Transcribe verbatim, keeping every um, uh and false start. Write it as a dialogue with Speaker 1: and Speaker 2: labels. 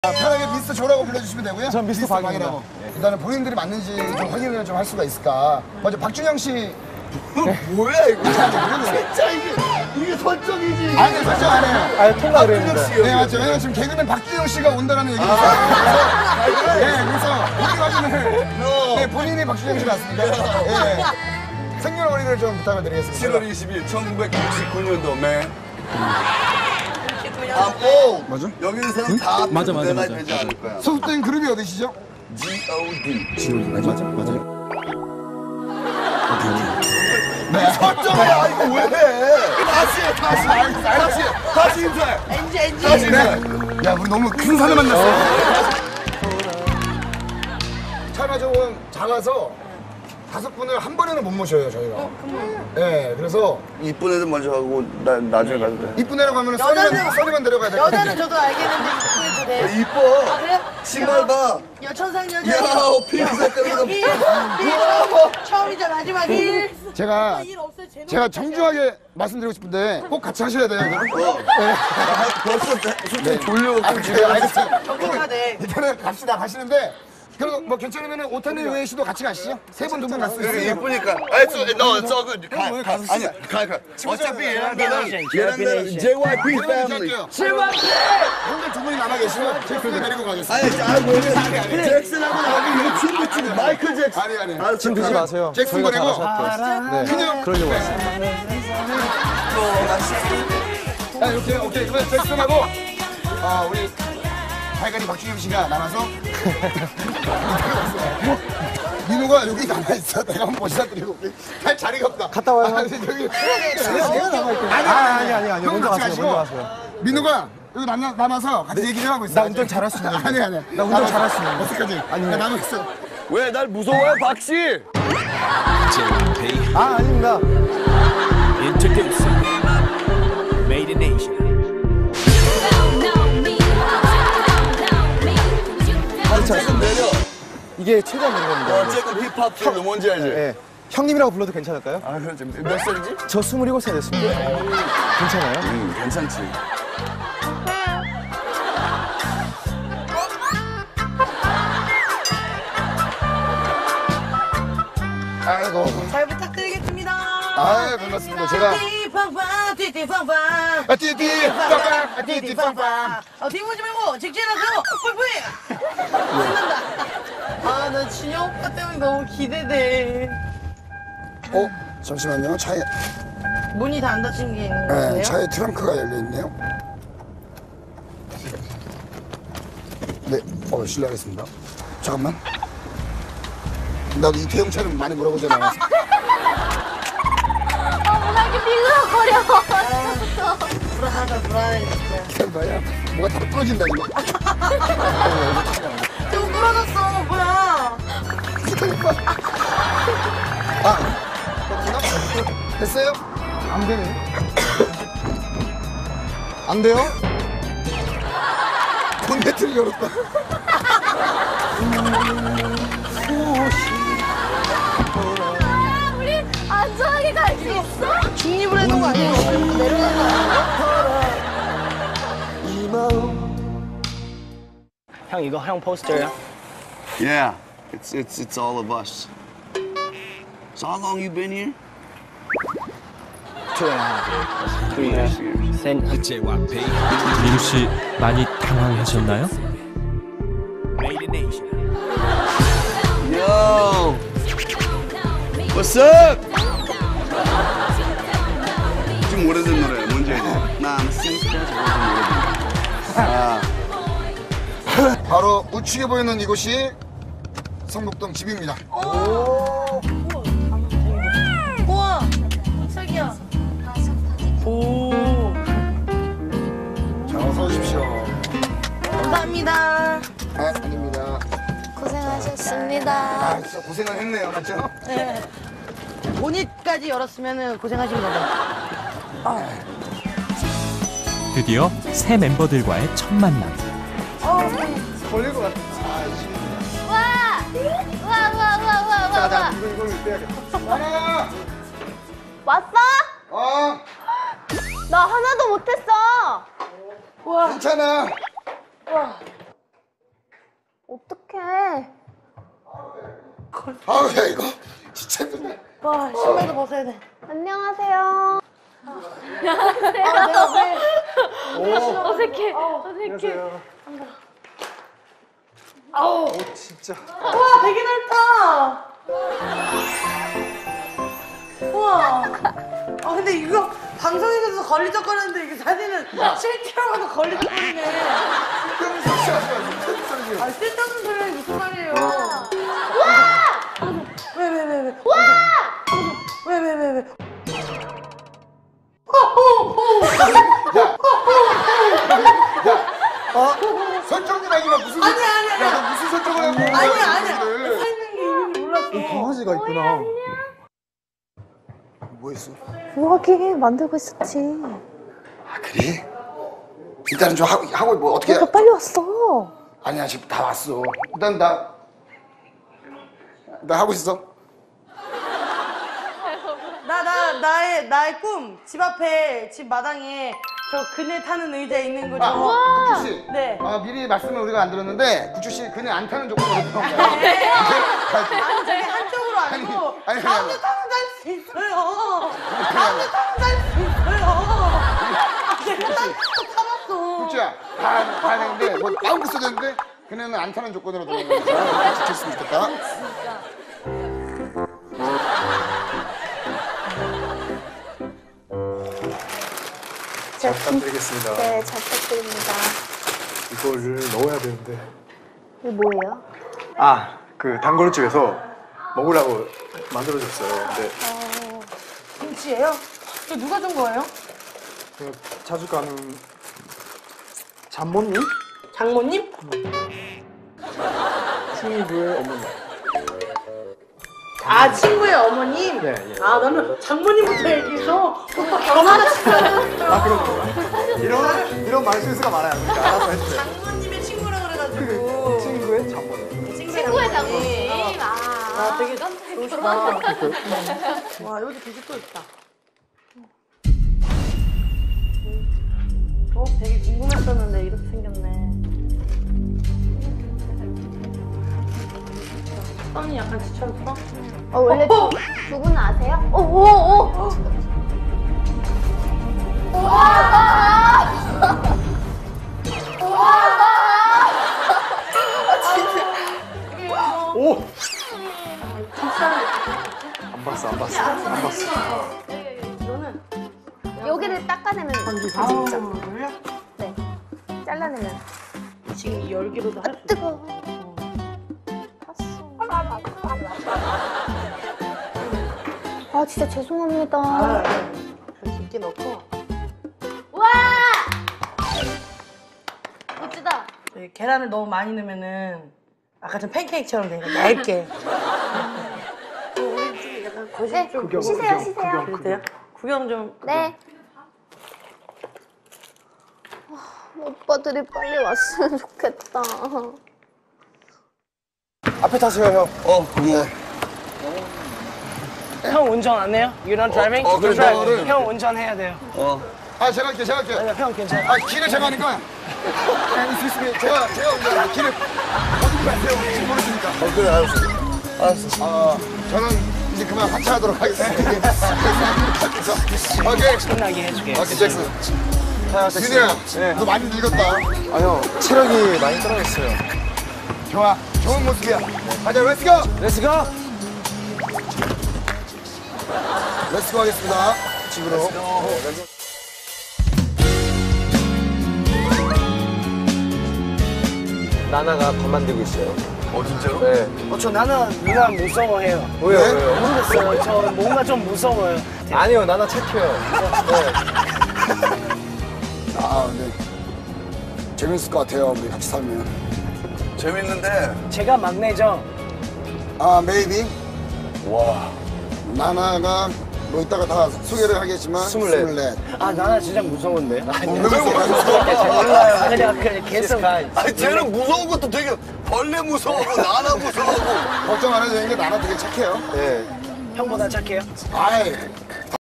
Speaker 1: 아, 편하게 미스터 조라고 불러주시면 되고요.
Speaker 2: 전 미스터 박이라고.
Speaker 1: 네. 일단은 본인들이 맞는지 좀 확인을 좀 할 수가 있을까. 먼저 박준영 씨.
Speaker 3: 뭐야 이거? 진짜 이게 이게 설정이지.
Speaker 1: 아니 설정 안 해요.
Speaker 2: 아, 통과 그랬는데.
Speaker 1: 네 맞죠. 왜냐면 지금 개그맨 박준영 씨가 온다라는 얘기가 있어요. 그래서 네 그래서 본인 확인을. 네 본인이 박준영 씨 맞습니까? 네. 생년월일을 좀 부탁을 드리겠습니다.
Speaker 3: 칠월 이십일 천구백육십구 년도에. 아, 오!
Speaker 1: 맞아?
Speaker 3: 여기 있는 사람 다
Speaker 4: 맞아, 맞아,
Speaker 3: 내가
Speaker 4: 맞아.
Speaker 3: 되지 않을 거야.
Speaker 1: 소속된 그룹이 어디시죠?
Speaker 3: G O D.
Speaker 1: 지오 맞아 맞아 맞아요.
Speaker 3: 네. 설정이야 이거 왜 해? 다시 해 다시 해 다시 해 다시 인사해.
Speaker 5: 엔지 엔지.
Speaker 3: 다시 인사해.
Speaker 1: 야 우리 너무 큰 산을 만났어. 차가 조금 작아서 다섯 분을 한 번에는 못 모셔요 저희가. 네 그래서
Speaker 3: 이쁜 애들 먼저 하고 나 나중에 가도 돼.
Speaker 1: 이쁜 애라고 하면
Speaker 5: 여자는-
Speaker 1: 써니만 써니만 데려가야 돼.
Speaker 5: 여자는 저도 알겠는데 이쁘게 돼.
Speaker 3: 이뻐.
Speaker 5: 아 그래?
Speaker 3: 신발 봐.
Speaker 5: 여천상 여자.
Speaker 3: 야, 핑크색 때문에.
Speaker 5: 일, 일, 처음이자 마지막일.
Speaker 1: 제가
Speaker 5: 일 없어요. 제
Speaker 1: 제가 정중하게 말씀드리고 싶은데 꼭 같이 하셔야 돼요. 이거.
Speaker 3: 어. 벌써 솔직히 졸려.
Speaker 1: 아, 네, 알겠어요.
Speaker 5: 정직하네.
Speaker 1: 일단은 갑시다 가시는데 그럼 뭐 괜찮으면 오타니 우에 씨도 같이 가시죠. 세 분 두 분 갔을 수
Speaker 3: 여기
Speaker 1: 있어요.
Speaker 3: 이쁘니까. 아니, 저, no, it's all good. 가, 가, 아니, 가, 가. 어차피 얘네들은 얘네들은 제이와이피 패밀리.
Speaker 1: 형들 두 분이 남아 계시면 잭슨을 데리고 가겠습니다.
Speaker 3: 아니, 아, 뭐 잭슨하고 나하고 이거 춤 붙이고 마이클 잭슨.
Speaker 1: 아니 아니.
Speaker 3: 아,
Speaker 2: 짐 드지 마세요.
Speaker 1: 잭슨
Speaker 2: 저희가
Speaker 1: 보내고
Speaker 2: 다 가셔도 네.
Speaker 1: 그냥
Speaker 2: 그러려고 했어요.
Speaker 1: 자 이렇게 오케이 그러면 잭슨하고 아 우리 발가리 박준영 씨가 남아서 민호가 여기 남아 있어. 내가 한번 모시다 드리고 할 자리가 없다.
Speaker 2: 갔다 와요.
Speaker 1: 아, 저기
Speaker 2: 아니, 아니, 아니, 아니.
Speaker 1: 형
Speaker 2: 먼저
Speaker 1: 같이
Speaker 2: 가세요, 먼저
Speaker 1: 가시고
Speaker 2: 가세요.
Speaker 1: 민호가 여기 남, 남아서 같이 얘기 좀 하고 있어.
Speaker 2: 나 운전 잘할 수 있는데.
Speaker 1: 아니 아니.
Speaker 2: 나 운전 잘할 수 있는데.
Speaker 1: 어떡하지? 아니 나 남아 있어.
Speaker 3: 왜 날 무서워해, 박씨?
Speaker 2: 아, 아닙니다.
Speaker 4: Introducing Made in Asia.
Speaker 3: 잭슨 내려.
Speaker 2: 이게 최대한 내는 겁니다.
Speaker 3: 어, 잭슨 힙합 쪽 뭔지 알지?
Speaker 2: 네. 형님이라고 불러도 괜찮을까요?
Speaker 3: 아, 그렇지. 몇 살이지?
Speaker 2: 저 스물일곱 살 됐습니다. 괜찮아요?
Speaker 3: 응, 괜찮지.
Speaker 1: 아이고.
Speaker 5: 잘 부탁드리겠습니다.
Speaker 1: 아 반갑습니다. 제가
Speaker 5: 띠빵빵 띠띠빵빵.
Speaker 1: 아 띠띠 빵빵 아 띠띠 빵빵.
Speaker 5: 어 뒷모지 말고 직진하세요. 뿔뿔이. 신난다. 아나 진영 오빠 때문에 너무 기대돼.
Speaker 1: 어 잠시만요. 차에
Speaker 5: 문이 다 안 닫힌 게 있는 것
Speaker 1: 네,
Speaker 5: 같네요.
Speaker 1: 차에 트렁크가 열려 있네요. 네, 어 실례하겠습니다. 잠깐만. 나도 이태영 차는 많이 물어보잖아.
Speaker 6: 나 이렇게 빙그덕거려.
Speaker 5: 불안하다 불안해 진짜.
Speaker 1: 기다려봐야 뭐가 다 부러진다 이거.
Speaker 5: 좀 부러졌어 뭐야.
Speaker 1: 기다려봐. 아, 됐어요?
Speaker 2: 안 되네. 안 돼요?
Speaker 1: 본네트를 열었다.
Speaker 6: 아, 우리 안전하게 갈 수 있어?
Speaker 5: 중립을 해놓은 거 아니에요? 내려가는 거 아니에요?
Speaker 4: 형 이거 형 포스터야?
Speaker 3: Yeah, it's it's it's all of us. So how long you been here?
Speaker 4: Two and a half. Three years. Sen
Speaker 7: 민우 씨 많이 당황하셨나요?
Speaker 4: Made in Asia.
Speaker 3: Yo, what's up? 좀 오래된 노래 뭔지 알지? 나 since까지 오래된 노래. 아,
Speaker 1: 바로 우측에 보이는 이곳이 성북동 집입니다.
Speaker 5: 우와 깜짝이야. 오
Speaker 1: 자, 어서 오십시오.
Speaker 5: 감사합니다.
Speaker 1: 아, 아닙니다.
Speaker 6: 고생하셨습니다.
Speaker 1: 아, 진짜 고생을 했네요, 맞죠?
Speaker 5: 네. 본닛까지 열었으면 고생하신 거죠.
Speaker 7: 드디어 새 멤버들과의 첫 만남.
Speaker 2: 걸릴 것 같아.
Speaker 6: 와! 와, 와, 와, 와, 와, 와.
Speaker 2: 이거, 이걸 빼야겠다.
Speaker 1: 하나,
Speaker 6: 왔어?
Speaker 1: 어,
Speaker 6: 나 하나도 못했어.
Speaker 5: 와
Speaker 1: 괜찮아.
Speaker 5: 와.
Speaker 6: 어떡해.
Speaker 1: 아우, 야, 이거 진짜 힘드네.
Speaker 5: 와, 신발도 벗어야 돼.
Speaker 6: 안녕하세요.
Speaker 5: 아, 내가 왜?
Speaker 6: 어색해. 어색해.
Speaker 5: 아우.
Speaker 2: 오, 진짜.
Speaker 5: 와, 되게 넓다. 우와. 아, 근데 이거 방송에서 걸리적거리는데 이게 사진은 실제로 봐도 걸리적거리네. 아, 쓸데없는 소리 무슨 말이에요? 왜, 왜, 왜, 왜? 왜, 왜, 왜, 왜?
Speaker 1: 어? 설정 좀 하지 마. 무슨
Speaker 5: 아니, 아니, 아니.
Speaker 1: 야, 너 무슨 설정을 하고.
Speaker 5: 아니야, 아니야. 서 있는 게 이름이 몰랐어.
Speaker 2: 강아지가 있구나.
Speaker 1: 뭐 했어?
Speaker 6: 우아하게 만들고 있었지.
Speaker 1: 아, 그래? 일단은 좀 하고, 하고 뭐 어떻게.
Speaker 6: 그러니까 빨리 왔어.
Speaker 1: 아니야, 지금 다 왔어. 일단 나, 나 하고 있어.
Speaker 5: 나, 나, 나의, 나의 꿈. 집 앞에, 집 마당에 저 그네 타는 의자 있는 거
Speaker 1: 아,
Speaker 5: 저거.
Speaker 1: 국주 씨.
Speaker 5: 네.
Speaker 1: 아, 미리 말씀을 우리가 안 들었는데, 국주 씨 그네 안 타는 조건으로 들어온 거야.
Speaker 5: 아니, 저기 한쪽으로 아니고
Speaker 1: 아니, 아니,
Speaker 5: 가운데
Speaker 1: 아니.
Speaker 5: 타면 갈 수 있어요. 가운데 타면 갈 수 있어요. 내가 딱 타봤어.
Speaker 1: 국주야, 다, 다 되는데, 뭐, 마음껏 써졌는데, 그네는 안 타는 조건으로 들어온 거니까. 지켰으면 좋겠다.
Speaker 2: 잘 부탁드리겠습니다.
Speaker 6: 네, 잘 부탁드립니다.
Speaker 2: 이거를 넣어야 되는데.
Speaker 6: 이게 뭐예요?
Speaker 2: 아, 그 단골집에서 먹으려고 만들어줬어요. 근데
Speaker 5: 김치예요? 이거 누가 준 거예요?
Speaker 2: 그 자주 가는 장모님?
Speaker 5: 장모님?
Speaker 2: 친구의 어머니.
Speaker 5: 아, 친구의 어머님?
Speaker 2: 예, 예.
Speaker 5: 아, 나는 장모님부터 얘기해서 오빠 결혼하셨어요.
Speaker 2: 아, 그렇구나. 이런, 이런 말실수가 많아요. 그러니까 알아서 해주세요.
Speaker 5: 장모님의 친구라 그래가지고.
Speaker 2: 친구의 장모님.
Speaker 6: 친구의 장모님. 아,
Speaker 5: 아, 되게 좋으시다. 와, 여기 되게 또 있다. 어, 되게 궁금했었는데 이렇게 생겼네. 선이 약간 지쳤어?
Speaker 6: 어, 원래 두, 두 분은 아세요? 오, 오, 오. 우와! 우와!
Speaker 2: 오! 안 봤어, 안 봤어. 안 봤어.
Speaker 5: 이거는
Speaker 6: 여기를 닦아내면
Speaker 5: 아,
Speaker 6: 진짜.
Speaker 5: 몰라?
Speaker 6: 네. 잘라내면.
Speaker 5: 지금 이 열기로도 할 수 있어.
Speaker 6: 뜨거워. 아, 진짜 죄송합니다.
Speaker 5: 아, 네. 깊게 넣고.
Speaker 6: 와! 멋지다.
Speaker 5: 네, 계란을 너무 많이 넣으면은 아까 전 팬케이크처럼 되니까 얇게. 어, 우리 좀 약간 거실
Speaker 6: 네,
Speaker 5: 좀
Speaker 2: 구경,
Speaker 6: 쉬세요,
Speaker 2: 구경,
Speaker 6: 쉬세요.
Speaker 2: 구경.
Speaker 5: 그래도 돼요? 구경 좀.
Speaker 6: 네. 아, 오빠들이 빨리 왔으면 좋겠다.
Speaker 1: 앞에 타세요, 형. 어, 고마워.
Speaker 4: 형 운전 안 해요? You're not driving?
Speaker 1: 어, 그래,
Speaker 4: Drive.
Speaker 1: 너를-
Speaker 4: 형 운전해야 돼요.
Speaker 1: 아, 제가 할게요, 제가 할게요.
Speaker 4: 아니요, 형 괜찮아.
Speaker 1: 아, 길을 제가 하니까. 네, 있을 수 있으면 제가, 제가 운전해요. 길을 어디 가세요? 지금 모르시니까. 어, 그래, 알았어. 알았어. 아, 저는 이제 그만 하차하도록 하겠습니다. 오케이.
Speaker 4: 신나게 해줄게요.
Speaker 1: 오케이, 잭슨. 윤이야, 너 많이 늙었다.
Speaker 2: 아, 형, 체력이 많이 떨어졌어요.
Speaker 1: 좋아, 좋은 모습이야. 가자, 렛츠고!
Speaker 4: Let's go.
Speaker 1: 렛츠고 하겠습니다. 집으로.
Speaker 2: 나나가 밥 만들고 있어요.
Speaker 3: 어, 진짜로?
Speaker 2: 네.
Speaker 4: 어, 저 나는 누나 무서워해요.
Speaker 2: 왜요?
Speaker 1: 네?
Speaker 2: 왜요?
Speaker 4: 모르겠어요. 저 뭔가 좀 무서워요.
Speaker 2: 아니요, 나나 착해요.
Speaker 1: 아, 네. 재밌을 것 같아요, 우리 같이 살면.
Speaker 3: 재밌는데.
Speaker 4: 제가 막내죠.
Speaker 1: 아, 메이비.
Speaker 3: 와.
Speaker 1: 나나가 뭐 이따가 다 소개를 하겠지만
Speaker 2: 스물넷.
Speaker 1: 스물넷.
Speaker 4: 아, 나나 진짜 무서운데.
Speaker 1: 어, 왜 무서워?
Speaker 4: 몰라요. 그냥, 그냥 계속.
Speaker 3: 아니, 쟤는 무서운 것도 되게 벌레 무서워하고 나나 무서워하고.
Speaker 1: 걱정 안 해도 되는 게 나나 되게 착해요.
Speaker 2: 네.
Speaker 4: 형보다 착해요.
Speaker 1: 아이,